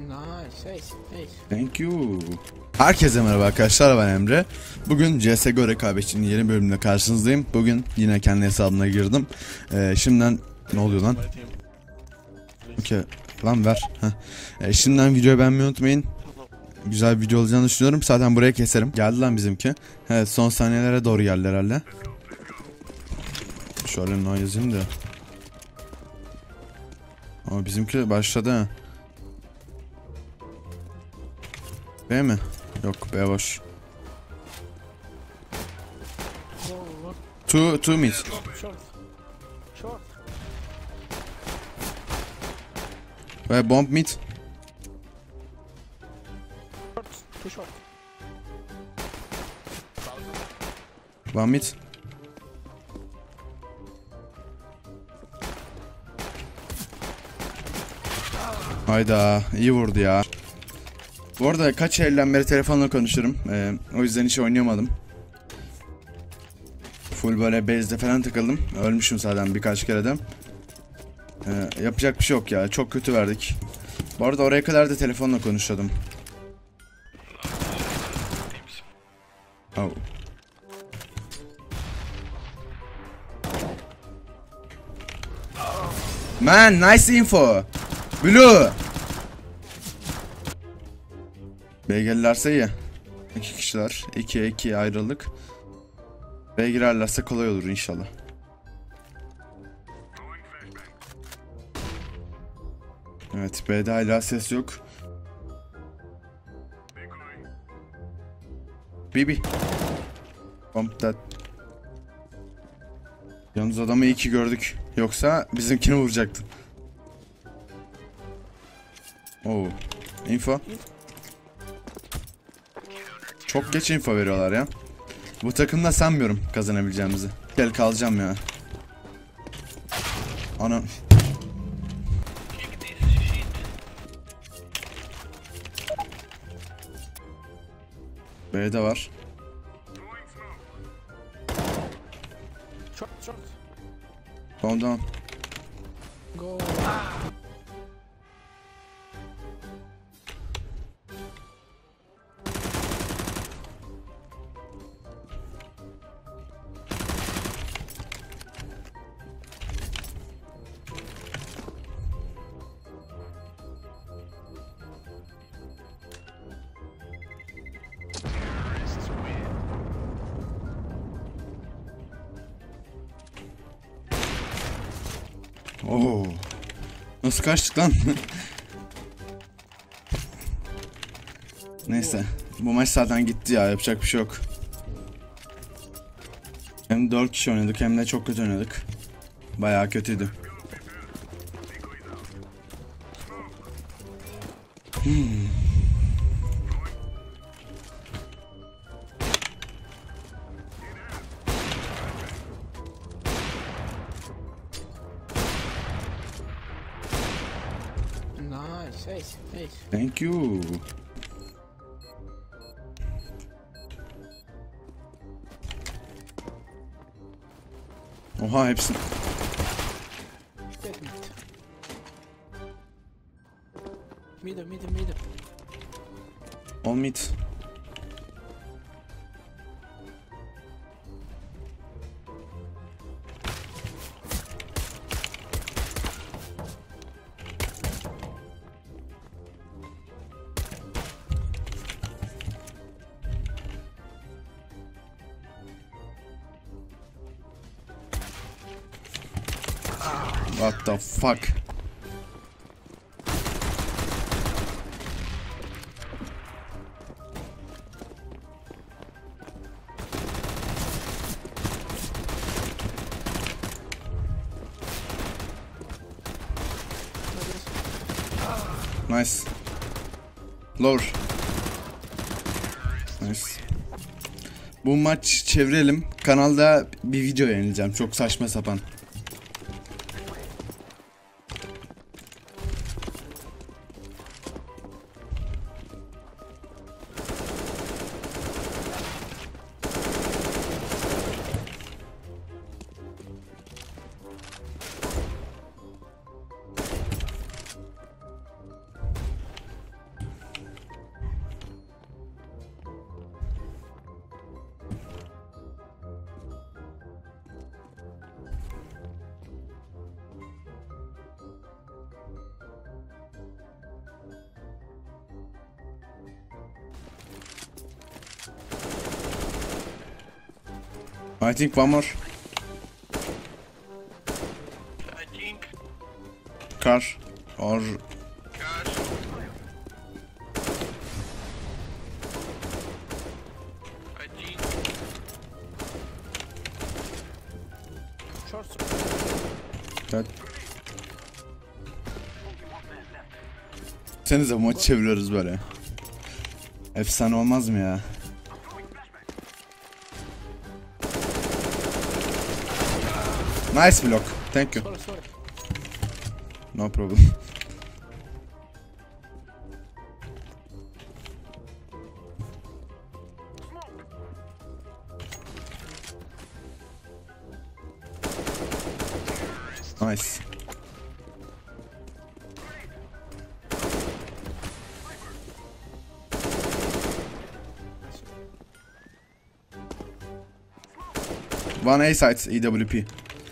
Nice, nice, nice. Thank you. Herkese merhaba arkadaşlar, ben Emre. Bugün CSGO rekabetçinin yeni bölümünde karşınızdayım. Bugün yine kendi hesabına girdim. Şimdiden ne oluyor lan? Okay. Lan ver. Şimdiden videoyu beğenmeyi unutmayın. Güzel bir video olacağını düşünüyorum. Zaten buraya keserim. Geldi lan bizimki. Evet, son saniyelere doğru geldi herhalde. Şöyle no yazayım da. Ama bizimki başladı ha. B mi? Yok, B boş. Two mid. Short. Short. Ve bomb mid. Short. Too short. One mid. Hayda, iyi vurdu ya. Bu arada kaç elden beri telefonla konuşurum. O yüzden hiç oynayamadım. Full böyle base'de falan takıldım. Ölmüşüm zaten birkaç kere de. Yapacak bir şey yok ya. Çok kötü verdik. Bu arada oraya kadar da telefonla konuşuyordum. Oh. Man, nice info. Blue. B gelirlerse iyi. 2 kişiler. 2'ye ayrıldık. B girerlerse kolay olur inşallah. Evet, B'de hala ses yok. BB. Bomb that. Yalnız adamı iyi ki gördük. Yoksa bizimkini vuracaktı. Oo. Info. Çok geç info veriyorlar ya. Bu takımda sanmıyorum kazanabileceğimizi. Gel kalacağım ya. Ana. B'de var. Short, short. Calm down. Go. Oo. Nasıl kaçtık lan? Neyse. Bu maç zaten gitti ya. Yapacak bir şey yok. Hem 4 kişi oynadık hem de çok kötü oynadık. Bayağı kötüydü. Nice, nice, nice. Thank you. Oha, hepsi. Dead mid. Middle. All mid. What the fuck? Nice. Lower. Nice. Bu maç çevirelim. Kanalda bir video yayınlayacağım. Çok saçma sapan. I think one more. I think Car. Or... car. I think Short. Evet. Senize bu maçı çeviriyoruz böyle. Efsane olmaz mı ya? Nice block. Thank you. Sorry. No problem. Nice. One A side EWP.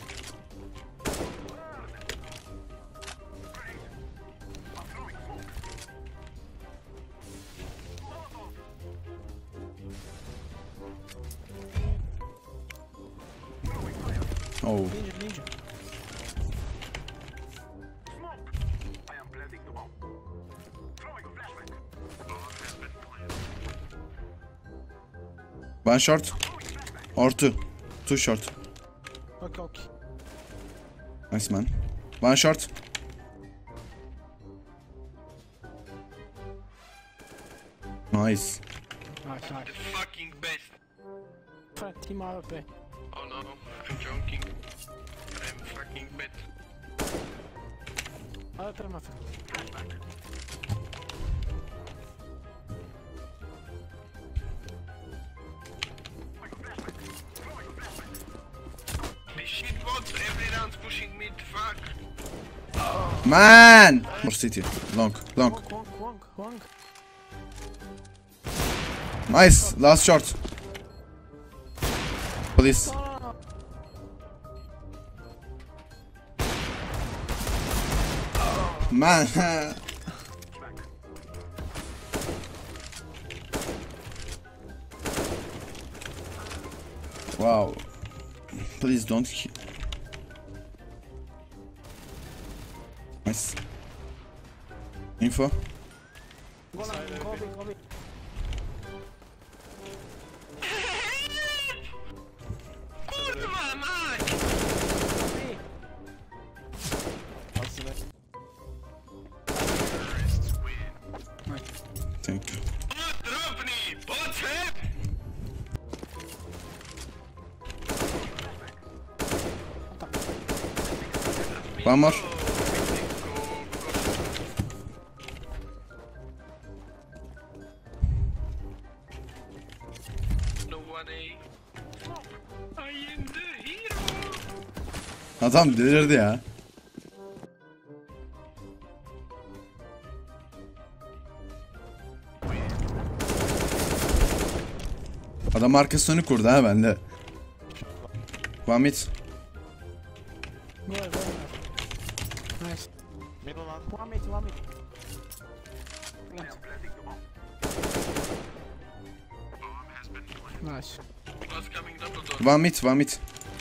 Oh. Ninja. One short. Or two. Two short. Okay. Nice man. One short. Nice. Nice. The fucking best. Team AWP. Oh no, I'm joking. I'm fucking bad. AWP ma friend. This shit bots every round pushing mid, fuck. Man! More city. Long. Wong. Nice. Last short. Please. Man. Wow. Please don't. Nice. Info. Go B. Kurwa mać! Thank you. Drobni! Potrzeb! One more. No one A. I am the hero! Adam delirdi ya. Adam arkası sönük kurdu ha bende. One mid. Go. Nice. Middle one. One mid. Plant. Nice. Was coming double door. One mid.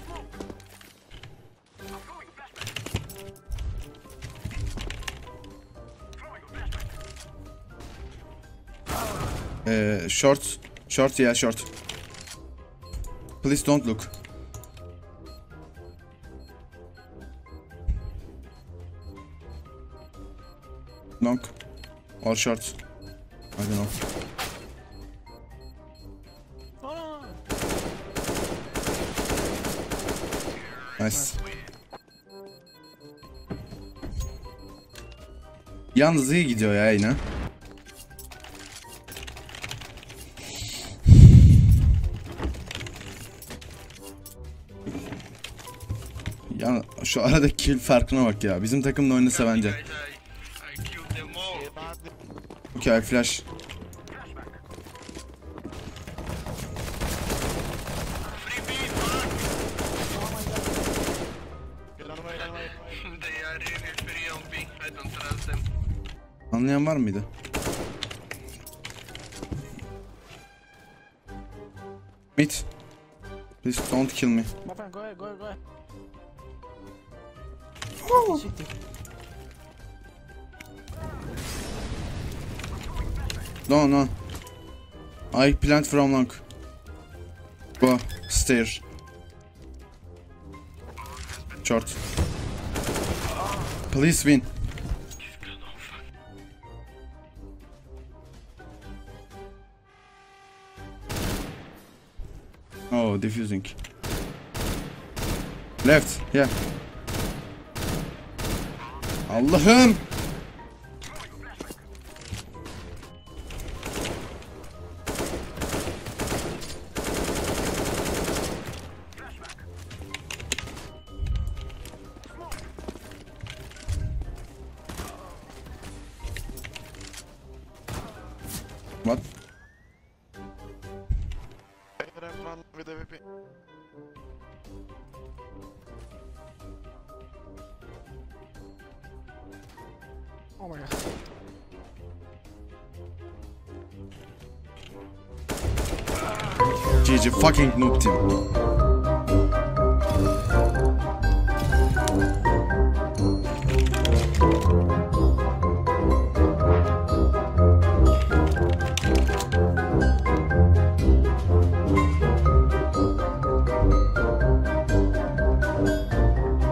Short. Yeah, short. Please don't look. Long. Or short. I don't know. Oh. Nice. Yalnız iyi gidiyor ya yine. Ya şu aradaki kill farkına bak ya. Bizim takımla oynasa bence. Guys, I killed them all. Okay, flash. Free B, fuck! Get out of the way, They are really free on B. I don't trust them. Anlayan var mıydı? Mid. Please don't kill me. My friend, go ahead, go ahead, go ahead. City. No, no. I plant from long. Go, stair. Short. Please win. Oh, diffusing. Left, yeah. Allah'ım. What? Ramp run with AWP. Oh my god. GG fucking noob team.